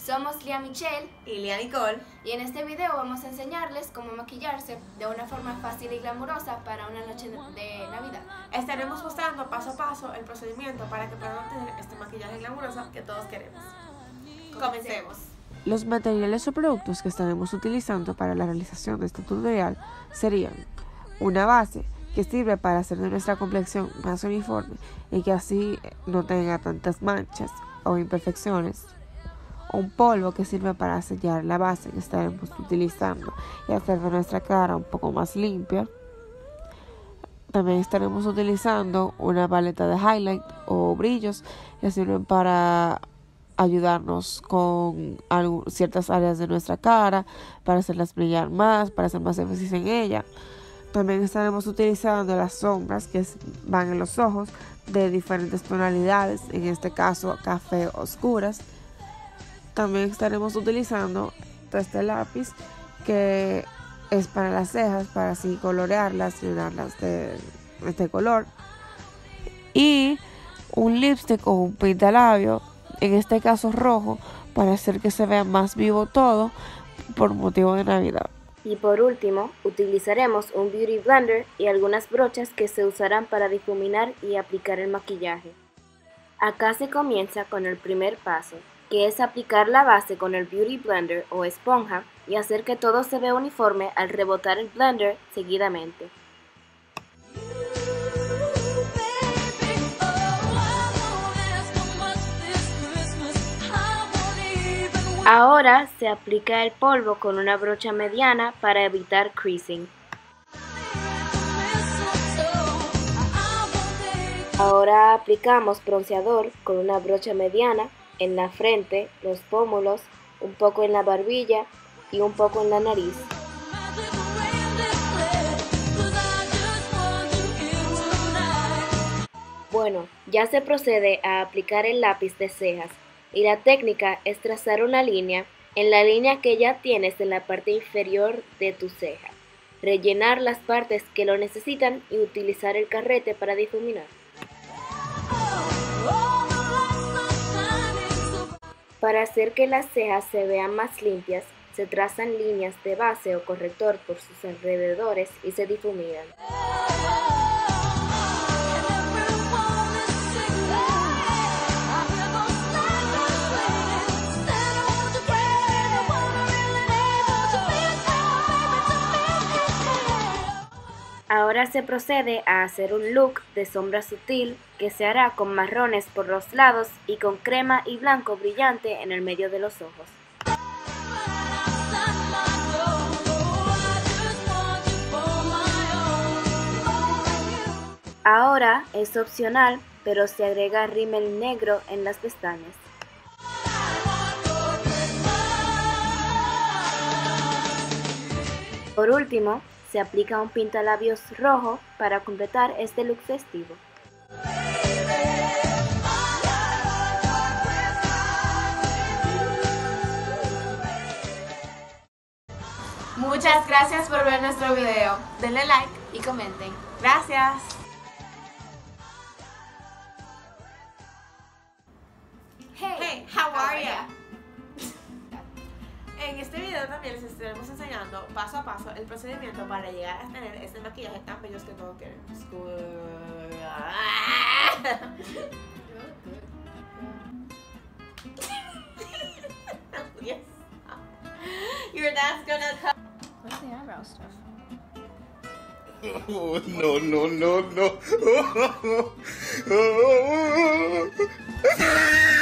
Somos Lía Michelle y Lía Nicole, y en este video vamos a enseñarles cómo maquillarse de una forma fácil y glamurosa para una noche de Navidad. Estaremos mostrando paso a paso el procedimiento para que puedan obtener este maquillaje glamuroso que todos queremos. Comencemos. Los materiales o productos que estaremos utilizando para la realización de este tutorial serían una base que sirve para hacer de nuestra complexión más uniforme y que así no tenga tantas manchas o imperfecciones, un polvo que sirve para sellar la base que estaremos utilizando y hacer de nuestra cara un poco más limpia. También estaremos utilizando una paleta de highlight o brillos que sirven para ayudarnos con ciertas áreas de nuestra cara, para hacerlas brillar más, para hacer más énfasis en ella. También estaremos utilizando las sombras que van en los ojos de diferentes tonalidades, en este caso café oscuras. También estaremos utilizando este lápiz que es para las cejas, para así colorearlas, llenarlas de este color. Y un lipstick o un pintalabio, en este caso rojo, para hacer que se vea más vivo todo por motivo de Navidad. Y por último, utilizaremos un Beauty Blender y algunas brochas que se usarán para difuminar y aplicar el maquillaje. Acá se comienza con el primer paso, que es aplicar la base con el Beauty Blender o esponja y hacer que todo se vea uniforme al rebotar el blender seguidamente. Ahora se aplica el polvo con una brocha mediana para evitar creasing. Ahora aplicamos bronceador con una brocha mediana en la frente, los pómulos, un poco en la barbilla y un poco en la nariz. Bueno, ya se procede a aplicar el lápiz de cejas. Y la técnica es trazar una línea en la línea que ya tienes en la parte inferior de tu ceja, rellenar las partes que lo necesitan y utilizar el carrete para difuminar. Para hacer que las cejas se vean más limpias, se trazan líneas de base o corrector por sus alrededores y se difuminan. Ahora se procede a hacer un look de sombra sutil que se hará con marrones por los lados y con crema y blanco brillante en el medio de los ojos. Ahora es opcional, pero se agrega rímel negro en las pestañas. Por último, se aplica un pintalabios rojo para completar este look festivo. Muchas gracias por ver nuestro video. Denle like Y comenten. Gracias. Hey, how are ya? En este video también les estaremos enseñando paso a paso el procedimiento para llegar a tener este maquillaje tan bello que todos queremos. Yes. Your dad's gonna come. What's the eyebrow stuff? Oh, no, no, no, no.